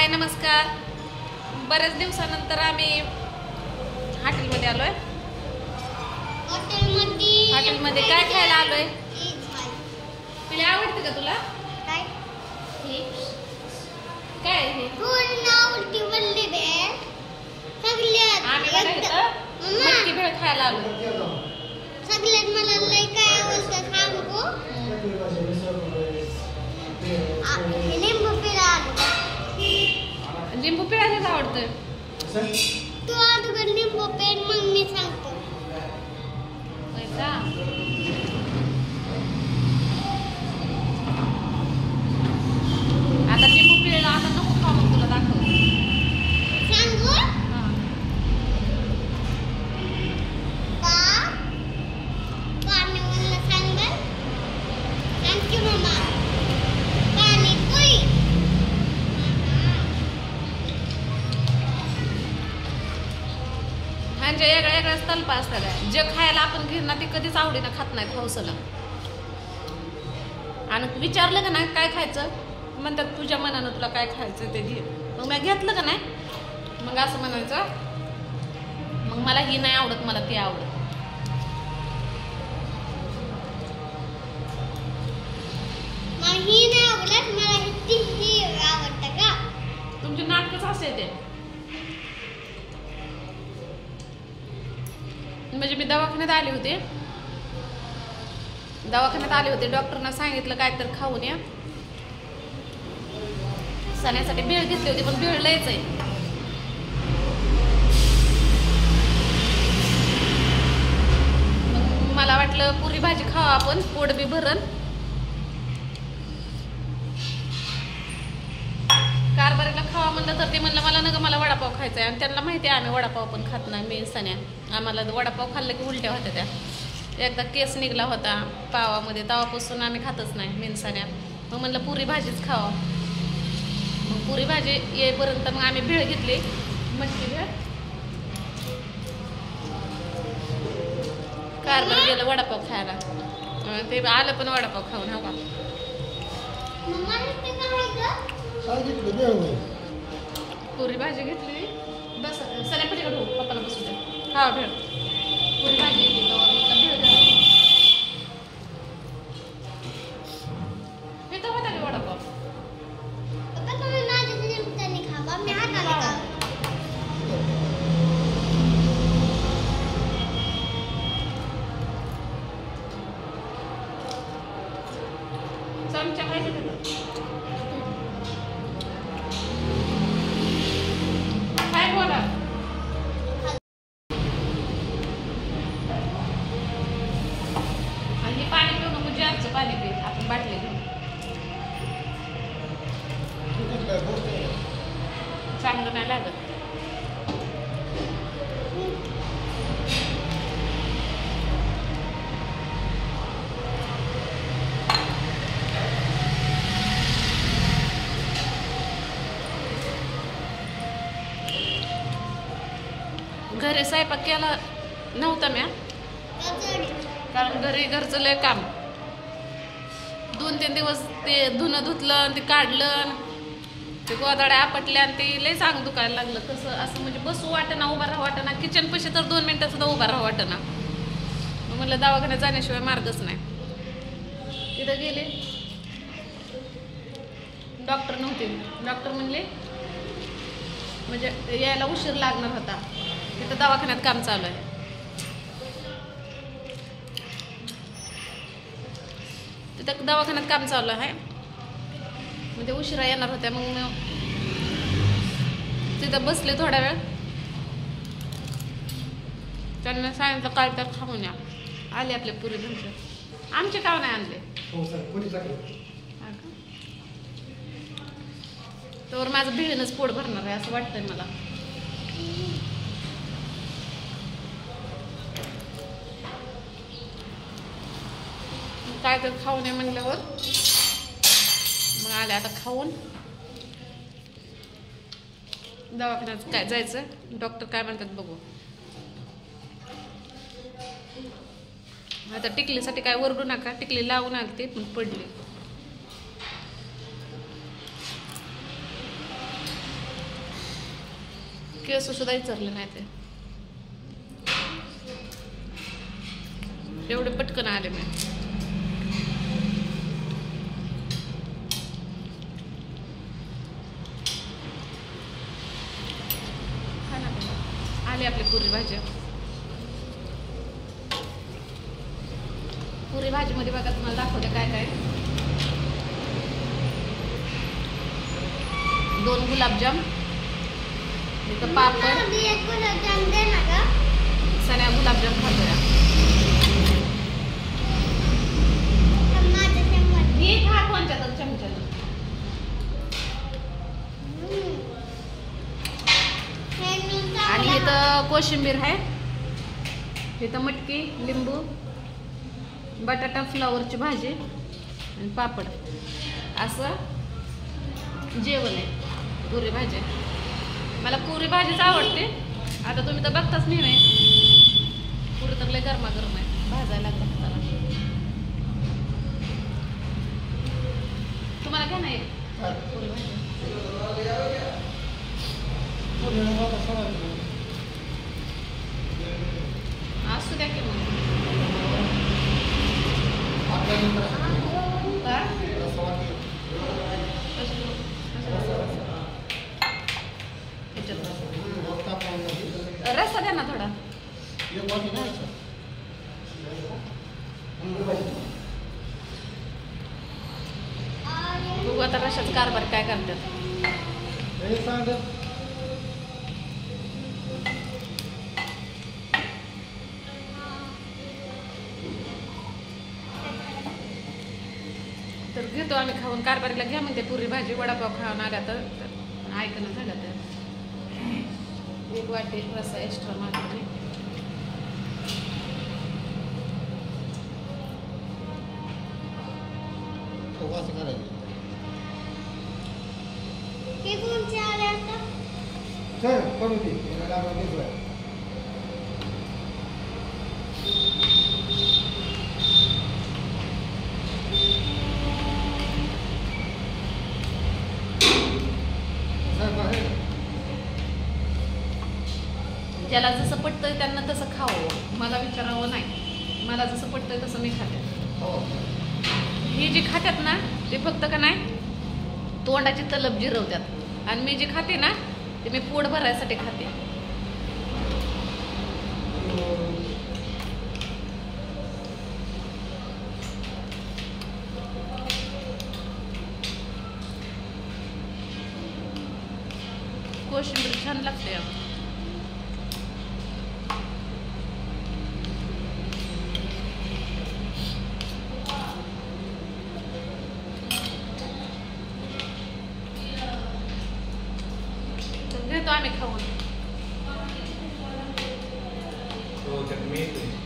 हाय नमस्कार. बरेच दिवसानंतर आम्ही हॉटेलमध्ये आलोय. हॉटेलमध्ये काय खायला आलोय? तुला आवडतं का तुला? हे काय हे? मटकी भेळ खायला आलोय. सगळ्यात मला लय काय आवडतं सांगू? लिंबू पिळायलाच आवडतं. तू अगोदर लिंबू पेन मग मी सांगतो. का आता लिंबू पिळला आता नको खाऊ मग तुला दाखव. सांगू? पाणी मला सांग. Thank you mamma. पाणीपुरी. म्हणजे वेगळ्या वेगळ्या तल्पा असतात. जे खायला आपण घेईन ना ते कधीच आवडीनं खात नाहीत हौसला. आणि विचारलं का नाही काय खायचं म्हणतात तुझ्या मनानं तुला काय खायचं ते घे. मग मी घेतलं का नाही मग असं म्हणायचं मग मला ही नाही आवडत मला ती आवडत. ही नाही आवडत मला ही आवडतं का? तुमचे नाटकच असे ते. म्हणजे मी दवाखान्यात आले होते. डॉक्टरना सांगितलं काय तर खाऊन या. सण्यासाठी भेळ घेतली होती पण भेळ लयच आहे. मला वाटलं पुरी भाजी खावा आपण पोट बी भरण. कारभारीला खावा म्हणलं तर ते म्हणलं मला नका मला वडापाव खायचा आहे. आणि त्यांना माहिती आहे आम्ही वडापाव पण खात नाही. मी सण्या आम्हाला वडापाव खाल्लं की उलट्या होत्या त्या. एकदा केस निघला होता पावामध्ये तेव्हापासून आम्ही खातच नाही मेनसाण्या. मग म्हणलं पुरी भाजीच खावा. मग पुरी भाजी येईपर्यंत मग आम्ही भेळ घेतली मटकी भेळ. कारभार गेलं वडापाव खायला. ते आलं पण वडापाव खाऊन हवा. पुरी भाजी घेतली बस सण्या पलीकडे हो पप्पाला बसू दे. हा भेळ पुरी भाजी घेतली भेळ घ्या. हे तर होता मी वडापाव. चमचा काय काय बोला. आणि पाणी पिऊ नको जास्त पाणी पी आपण बाटली घेऊन. चांगलं नाही लागत. घरी स्वयंपाक केला नव्हता म्या कारण घरचं लय काम. 2-3 दिवस ते धुणं धुतलं ते काढलं ते गोदाड्या आपटल्या आणि ते लय सांग दुखायला लागलं. कसं असं म्हणजे बसू वाटेना उभा राहा वाटेना. किचन पैसे तर 2 मिनिटं सुद्धा उभा राहा वाटेना. मग म्हणलं दवाखान्यात जाण्याशिवाय मार्गच नाही. तिथं गेले डॉक्टर नव्हते. डॉक्टर म्हणले म्हणजे यायला उशीर लागणार होता. तिथं दवाखान्यात काम चालू आहे. तिथं दवाखान्यात काम चालू आहे म्हणजे उशिरा येणार होत्या. मग तिथं बसले थोडा वेळ. त्यांना सांगितलं काय तर खाऊन या. आले आपले पुरी भाजी. आमचे काव नाही आणले तर माझं भेळीनच पोट भरणार आहे असं वाटतंय मला. काय तर खाऊ नये म्हणल्यावर मग आले आता खाऊन. दवाखान्यात काय जायचं डॉक्टर काय म्हणतात बघू. आता टिकलीसाठी काय ओरडू नका. टिकली लावून आलते पण पडली. केस सुद्धा विचारले नाही ते. एवढे पटकन आले मी. आले आपली पुरी भाजी. पुरी भाजीमध्ये बघा तुम्हाला दाखवते काय काय. 2 गुलाबजाम, इथं पापड. सण्या गुलाबजाम खातोया. हे खा कोणच्या तर चमच्यानं. आणि इथं कोशिंबीर आहे, इथं मटकी, लिंबू, बटाटा फ्लावरची भाजी आणि पापड. असं जेवण आहे पुरी भाजी. मला पुरी भाजीच आवडते. आता तुम्ही तर बघताच नाही. पुरी तर लय गरमागरम आहे, भाजायला लागतं हाताला. तुम्हाला काय नाही पुरी भाजी? असू द्या की मग. रस्सा द्या ना थोडा. बघू आता रशाच कारभार काय करतात. तर घेतो आम्ही खाऊन. कारभारीला घ्या म्हणते पुरी भाजी, वडापाव खाऊन आला तर ऐकणं झालं तर 1 वाटी रस्सा एक्स्ट्रा मागवली. ज्याला जसं पटतंय त्यांना तसं खावं, मला विचारावं नाही. मला जसं पटतंय तसं मी खाते. ही जी खात्यात ना ते फक्त का नाही तोंडाची तलब जिरवतात. आणि मी जी खाते ना ते मी पोट भरायसाठी खाते. कोशिंबीर छान लागते. घेतो आम्ही खाऊन.